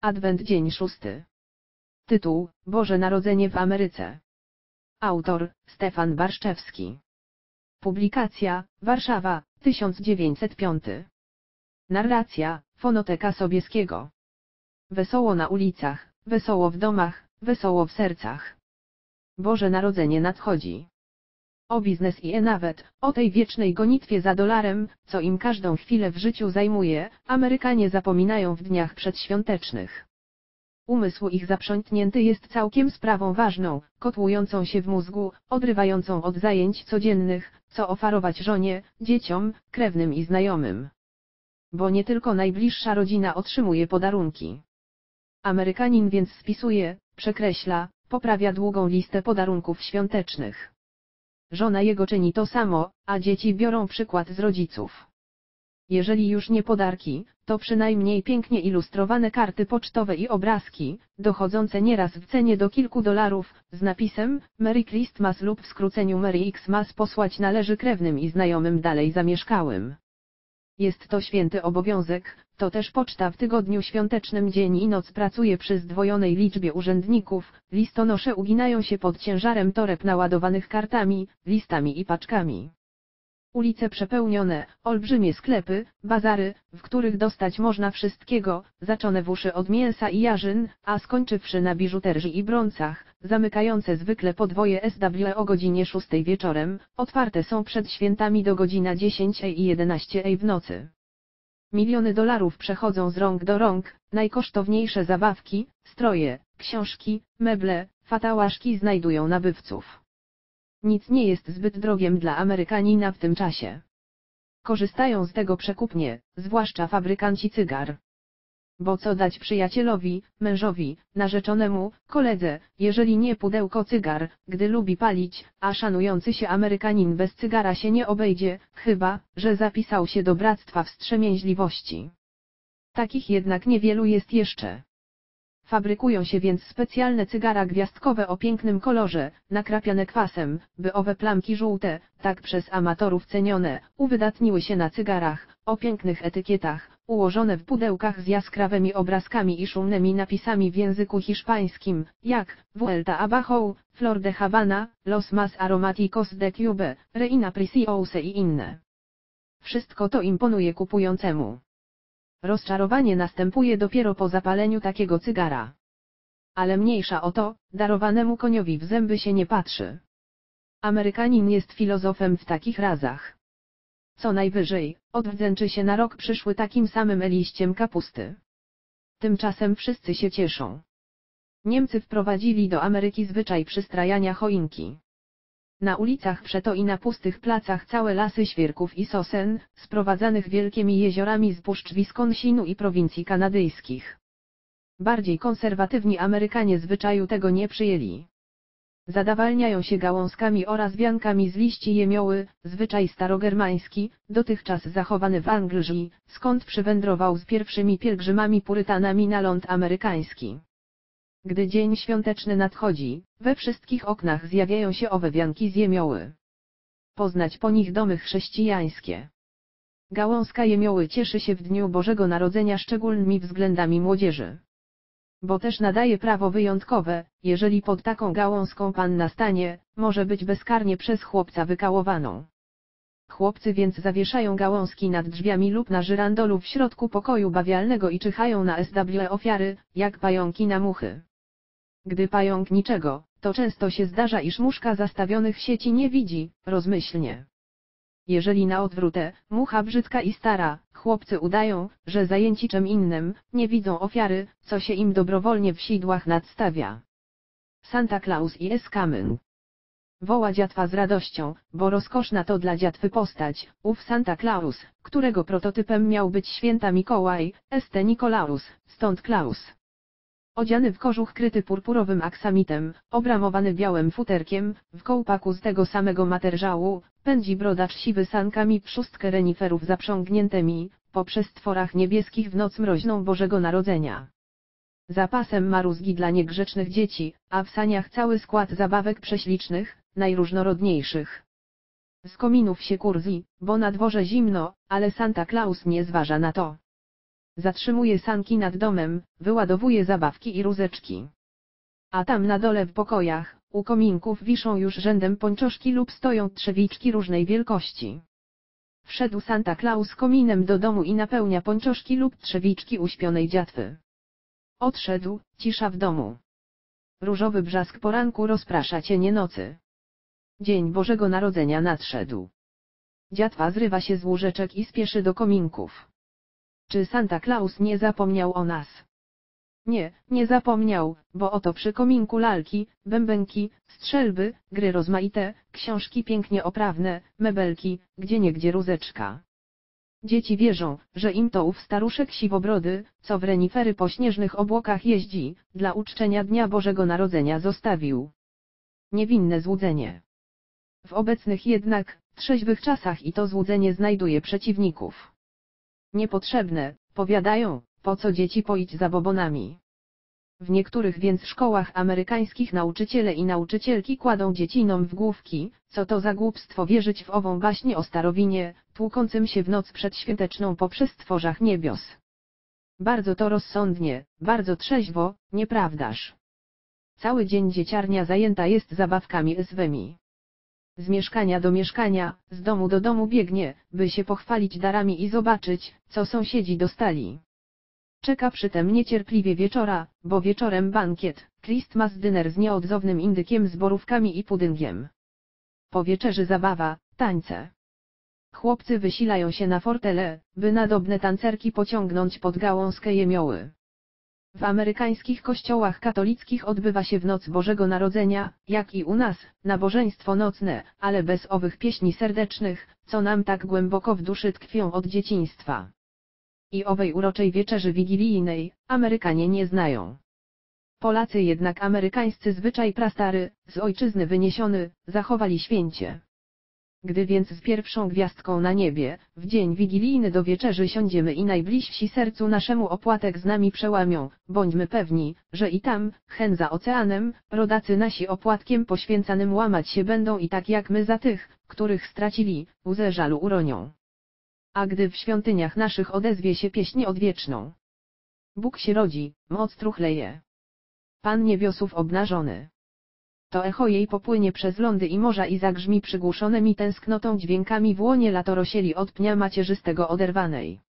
Adwent dzień 6. Tytuł: Boże Narodzenie w Ameryce. Autor: Stefan Barszczewski. Publikacja: Warszawa, 1905. Narracja: Fonoteka Sobieskiego. Wesoło na ulicach, wesoło w domach, wesoło w sercach. Boże Narodzenie nadchodzi. O biznes i nawet o tej wiecznej gonitwie za dolarem, co im każdą chwilę w życiu zajmuje, Amerykanie zapominają w dniach przedświątecznych. Umysł ich zaprzątnięty jest całkiem sprawą ważną, kotłującą się w mózgu, odrywającą od zajęć codziennych, co oferować żonie, dzieciom, krewnym i znajomym. Bo nie tylko najbliższa rodzina otrzymuje podarunki. Amerykanin więc spisuje, przekreśla, poprawia długą listę podarunków świątecznych. Żona jego czyni to samo, a dzieci biorą przykład z rodziców. Jeżeli już nie podarki, to przynajmniej pięknie ilustrowane karty pocztowe i obrazki, dochodzące nieraz w cenie do kilku dolarów, z napisem Merry Christmas lub w skróceniu Merry Xmas posłać należy krewnym i znajomym dalej zamieszkałym. Jest to święty obowiązek, to też poczta w tygodniu świątecznym dzień i noc pracuje przy zdwojonej liczbie urzędników, listonosze uginają się pod ciężarem toreb naładowanych kartami, listami i paczkami. Ulice przepełnione, olbrzymie sklepy, bazary, w których dostać można wszystkiego, zaczone w uszy od mięsa i jarzyn, a skończywszy na biżuterii i broncach, zamykające zwykle podwoje SW o godzinie 6 wieczorem, otwarte są przed świętami do godzina 10 i 11 w nocy. Miliony dolarów przechodzą z rąk do rąk, najkosztowniejsze zabawki, stroje, książki, meble, fatałaszki znajdują nabywców. Nic nie jest zbyt drogiem dla Amerykanina w tym czasie. Korzystają z tego przekupnie, zwłaszcza fabrykanci cygar. Bo co dać przyjacielowi, mężowi, narzeczonemu, koledze, jeżeli nie pudełko cygar, gdy lubi palić, a szanujący się Amerykanin bez cygara się nie obejdzie, chyba że zapisał się do Bractwa Wstrzemięźliwości. Takich jednak niewielu jest jeszcze. Fabrykują się więc specjalne cygara gwiazdkowe o pięknym kolorze, nakrapiane kwasem, by owe plamki żółte, tak przez amatorów cenione, uwydatniły się na cygarach, o pięknych etykietach, ułożone w pudełkach z jaskrawymi obrazkami i szumnymi napisami w języku hiszpańskim, jak Vuelta Abajo, Flor de Habana, Los Más Aromáticos de Cube, Reina Preciosa i inne. Wszystko to imponuje kupującemu. Rozczarowanie następuje dopiero po zapaleniu takiego cygara. Ale mniejsza o to, darowanemu koniowi w zęby się nie patrzy. Amerykanin jest filozofem w takich razach. Co najwyżej, odwdzięczy się na rok przyszły takim samym liściem kapusty. Tymczasem wszyscy się cieszą. Niemcy wprowadzili do Ameryki zwyczaj przystrajania choinki. Na ulicach przeto i na pustych placach całe lasy świerków i sosen, sprowadzanych wielkimi jeziorami z puszcz Wisconsinu i prowincji kanadyjskich. Bardziej konserwatywni Amerykanie zwyczaju tego nie przyjęli. Zadawalniają się gałązkami oraz wiankami z liści jemioły, zwyczaj starogermański, dotychczas zachowany w Anglii, skąd przywędrował z pierwszymi pielgrzymami purytanami na ląd amerykański. Gdy dzień świąteczny nadchodzi, we wszystkich oknach zjawiają się owe wianki z jemioły. Poznać po nich domy chrześcijańskie. Gałązka jemioły cieszy się w dniu Bożego Narodzenia szczególnymi względami młodzieży. Bo też nadaje prawo wyjątkowe, jeżeli pod taką gałązką panna stanie, może być bezkarnie przez chłopca wykałowaną. Chłopcy więc zawieszają gałązki nad drzwiami lub na żyrandolu w środku pokoju bawialnego i czyhają na SW ofiary, jak pająki na muchy. Gdy pająk niczego, to często się zdarza, iż muszka zastawionych sieci nie widzi, rozmyślnie. Jeżeli na odwrótę, mucha brzydka i stara, chłopcy udają, że zajęci czym innym, nie widzą ofiary, co się im dobrowolnie w sidłach nadstawia. Santa Claus is coming. Woła dziatwa z radością, bo rozkoszna to dla dziatwy postać, ów Santa Claus, którego prototypem miał być święta Mikołaj, St. Nikolaus, stąd Klaus. Odziany w kożuch kryty purpurowym aksamitem, obramowany białym futerkiem, w kołpaku z tego samego materiału, pędzi brodacz siwy sankami w szóstkę reniferów zaprzągniętymi, po przestworach niebieskich w noc mroźną Bożego Narodzenia. Za pasem ma rózgi dla niegrzecznych dzieci, a w saniach cały skład zabawek prześlicznych, najróżnorodniejszych. Z kominów się kurzi, bo na dworze zimno, ale Santa Claus nie zważa na to. Zatrzymuje sanki nad domem, wyładowuje zabawki i rózeczki. A tam na dole w pokojach, u kominków wiszą już rzędem pończoszki lub stoją trzewiczki różnej wielkości. Wszedł Santa Claus kominem do domu i napełnia pończoszki lub trzewiczki uśpionej dziatwy. Odszedł, cisza w domu. Różowy brzask poranku rozprasza cienie nocy. Dzień Bożego Narodzenia nadszedł. Dziatwa zrywa się z łóżeczek i spieszy do kominków. Czy Santa Claus nie zapomniał o nas? Nie, nie zapomniał, bo oto przy kominku lalki, bębenki, strzelby, gry rozmaite, książki pięknie oprawne, mebelki, gdzieniegdzie rózeczka. Dzieci wierzą, że im to ów staruszek siwobrody, co w renifery po śnieżnych obłokach jeździ, dla uczczenia Dnia Bożego Narodzenia zostawił. Niewinne złudzenie. W obecnych jednak, trzeźwych czasach i to złudzenie znajduje przeciwników. Niepotrzebne, powiadają, po co dzieci poić zabobonami. W niektórych więc szkołach amerykańskich nauczyciele i nauczycielki kładą dziecinom w główki, co to za głupstwo wierzyć w ową baśń o Starowinie, tłukącym się w noc przedświąteczną poprzez stworzach niebios. Bardzo to rozsądnie, bardzo trzeźwo, nieprawdaż? Cały dzień dzieciarnia zajęta jest zabawkami swymi. Z mieszkania do mieszkania, z domu do domu biegnie, by się pochwalić darami i zobaczyć, co sąsiedzi dostali. Czeka przytem niecierpliwie wieczora, bo wieczorem bankiet, Christmas dinner z nieodzownym indykiem z borówkami i pudyngiem. Po wieczerzy zabawa, tańce. Chłopcy wysilają się na fortele, by nadobne tancerki pociągnąć pod gałązkę jemioły. W amerykańskich kościołach katolickich odbywa się w noc Bożego Narodzenia, jak i u nas, nabożeństwo nocne, ale bez owych pieśni serdecznych, co nam tak głęboko w duszy tkwią od dzieciństwa. I owej uroczej wieczerzy wigilijnej, Amerykanie nie znają. Polacy jednak amerykańscy zwyczaj prastary, z ojczyzny wyniesiony, zachowali święcie. Gdy więc z pierwszą gwiazdką na niebie, w dzień wigilijny do wieczerzy siądziemy i najbliżsi sercu naszemu opłatek z nami przełamią, bądźmy pewni, że i tam, hen za oceanem, rodacy nasi opłatkiem poświęcanym łamać się będą i tak jak my za tych, których stracili, łzę żalu uronią. A gdy w świątyniach naszych odezwie się pieśń odwieczną. Bóg się rodzi, moc truchleje. Pan niebiosów obnażony. To echo jej popłynie przez lądy i morza i zagrzmi przygłuszonymi tęsknotą dźwiękami w łonie latorosieli od pnia macierzystego oderwanej.